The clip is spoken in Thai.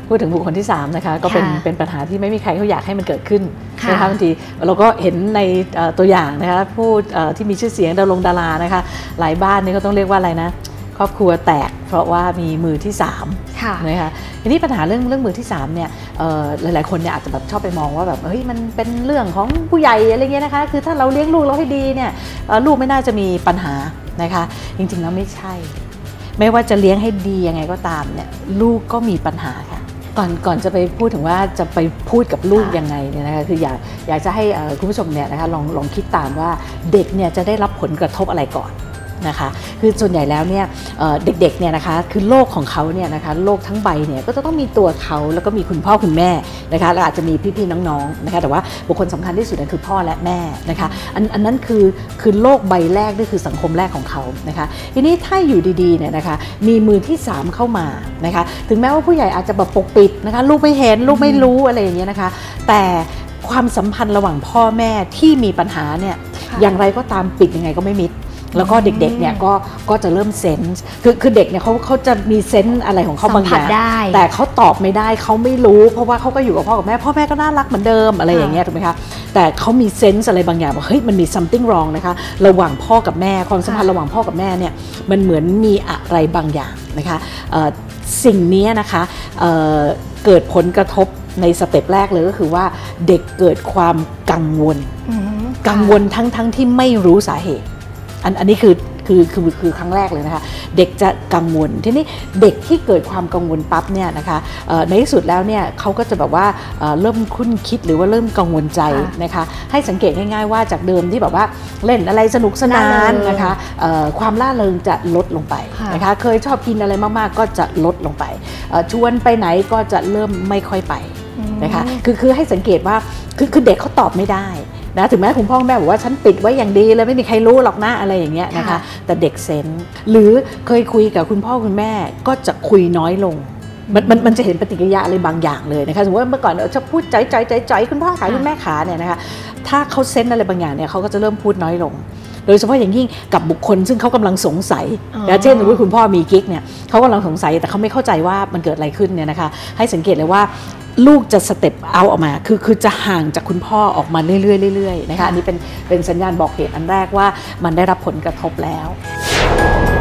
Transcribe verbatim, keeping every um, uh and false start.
พูดถึงบุคคลที่สามนะคะก็เป็นเป็นปัญหาที่ไม่มีใครเขาอยากให้มันเกิดขึ้นนะคะบางทีเราก็เห็นในตัวอย่างนะคะผู้ที่มีชื่อเสียงดารงดารานะคะหลายบ้านนี่ก็ต้องเรียกว่าอะไรนะครอบครัวแตกเพราะว่ามีมือที่สามนะคะทีนี้ปัญหาเรื่องเรื่องมือที่สามเนี่ยหลายๆคนเนี่ยอาจจะแบบชอบไปมองว่าแบบเฮ้ยมันเป็นเรื่องของผู้ใหญ่อะไรเงี้ยนะคะคือถ้าเราเลี้ยงลูกเราให้ดีเนี่ยลูกไม่น่าจะมีปัญหานะคะจริงๆแล้วไม่ใช่ไม่ว่าจะเลี้ยงให้ดียังไงก็ตามเนี่ยลูกก็มีปัญหาค่ะก่อนก่อนจะไปพูดถึงว่าจะไปพูดกับลูกยังไงเนี่ยนะคะคืออยากอยากจะให้คุณผู้ชมเนี่ยนะคะลองลองคิดตามว่าเด็กเนี่ยจะได้รับผลกระทบอะไรก่อนนะคะคือส่วนใหญ่แล้วเนี่ยเด็กๆเนี่ยนะคะคือโลกของเขาเนี่ยนะคะโลกทั้งใบเนี่ยก็จะต้องมีตัวเขาแล้วก็มีคุณพ่อคุณแม่นะคะแล้วอาจจะมีพี่ๆน้องๆนะคะแต่ว่าบุคคลสำคัญที่สุดนั่นคือพ่อและแม่นะคะอันอันนั้นคือคือโลกใบแรกนี่คือสังคมแรกของเขานะคะทีนี้ถ้าอยู่ดีๆเนี่ยนะคะมีมือที่สามเข้ามานะคะถึงแม้ว่าผู้ใหญ่อาจจะแบบปกปิดนะคะลูกไม่เห็นลูกไม่รู้อะไรอย่างเงี้ยนะคะแต่ความสัมพันธ์ระหว่างพ่อแม่ที่มีปัญหาเนี่ยอย่างไรก็ตามปิดยังไงก็ไม่มิดแล้วก็เด็กๆเนี่ยก็ก็จะเริ่มเซนส์คือคือเด็กเนี่ยเขาเขาจะมีเซนส์อะไรของเขาบางอย่างแต่เขาตอบไม่ได้เขาไม่รู้เพราะว่าเขาก็อยู่กับพ่อกับแม่พ่อแม่ก็น่ารักเหมือนเดิมอะไรอย่างเงี้ยถูกไหมคะแต่เขามีเซนส์อะไรบางอย่างว่าเฮ้ยมันมี something wrong นะคะระหว่างพ่อกับแม่ความสัมพันธ์ระหว่างพ่อกับแม่เนี่ยมันเหมือนมีอะไรบางอย่างนะคะสิ่งนี้นะคะเ, เกิดผลกระทบในสเต็ปแรกเลยก็คือว่าเด็กเกิดความกังวลกังวลทั้งทั้งที่ไม่รู้สาเหตุอันอันนี้คือคือคือคือครั้งแรกเลยนะคะเด็กจะกังวลทีนี้เด็กที่เกิดความกังวลปั๊บเนี่ยนะคะในที่สุดแล้วเนี่ยเขาก็จะแบบว่าเริ่มคุ้นคิดหรือว่าเริ่มกังวลใจนะคะให้สังเกตง่ายๆว่าจากเดิมที่แบบว่าเล่นอะไรสนุกสนานนะคะความล่าเริงจะลดลงไปนะคะเคยชอบกินอะไรมากๆก็จะลดลงไปชวนไปไหนก็จะเริ่มไม่ค่อยไปนะคะคือคือให้สังเกตว่าคือคือเด็กเขาตอบไม่ได้นะถึงแม้คุณพ่อแม่บอกว่าฉันปิดไว้อย่างดีเลยไม่มีใครรู้หรอกนะอะไรอย่างเงี้ยนะคะแต่เด็กเซนส์หรือเคยคุยกับคุณพ่อคุณแม่ก็จะคุยน้อยลงมันมันมันจะเห็นปฏิกิริยาอะไรบางอย่างเลยนะคะสมมติว่าเมื่อก่อนจะพูดใจใจใจใจคุณพ่อขาคุณแม่ขาเนี่ยนะคะถ้าเขาเซนส์อะไรบางอย่างเนี่ยเขาก็จะเริ่มพูดน้อยลงโดยเฉพาะอย่างยิ่งกับบุคคลซึ่งเขากำลังสงสัยนะเช่นสมมติคุณพ่อมีกิ๊กเนี่ยเขากำลังสงสัยแต่เขาไม่เข้าใจว่ามันเกิดอะไรขึ้นเนี่ยนะคะให้สังเกตเลยว่าลูกจะสเต็ปเอาออกมาคือคือจะห่างจากคุณพ่อออกมาเรื่อยๆเรื่อยๆนะคะอันนี้เป็นเป็นสัญญาณบอกเหตุอันแรกว่ามันได้รับผลกระทบแล้ว